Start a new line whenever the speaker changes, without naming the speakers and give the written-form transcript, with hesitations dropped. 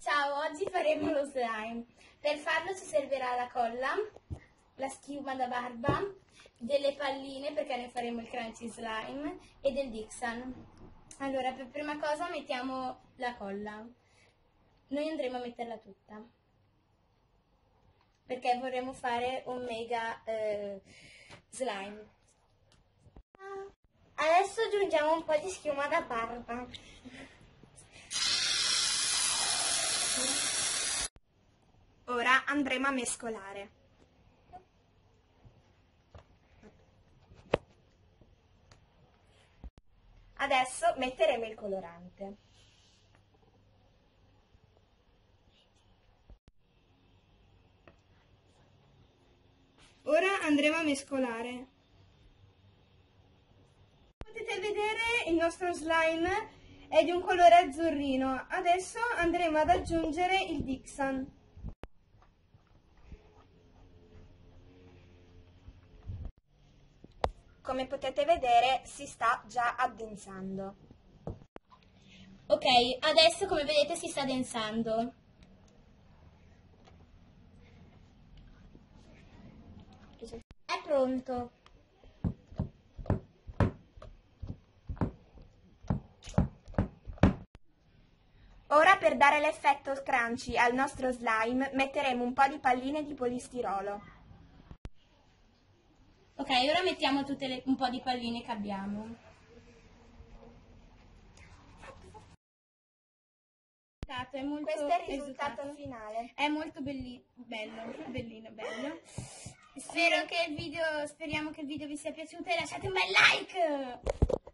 Ciao, oggi faremo lo slime. Per farlo ci servirà la colla, la schiuma da barba, delle palline perché ne faremo il crunchy slime e del Dixan. Allora, per prima cosa mettiamo la colla. Noi andremo a metterla tutta perché vorremmo fare un mega slime. Adesso aggiungiamo un po' di schiuma da barba.
Ora andremo a mescolare. Adesso metteremo il colorante. Ora andremo a mescolare. Potete vedere il nostro slime è di un colore azzurrino. Adesso andremo ad aggiungere il Dixan. Come potete vedere si sta già addensando.
Ok, adesso come vedete si sta addensando. È pronto.
Ora per dare l'effetto crunchy al nostro slime metteremo un po' di palline di polistirolo.
Ok, ora mettiamo un po' di palline che abbiamo. È molto
Questo è il risultato finale.
È molto bellino, bello. Speriamo che il video vi sia piaciuto e lasciate un bel like!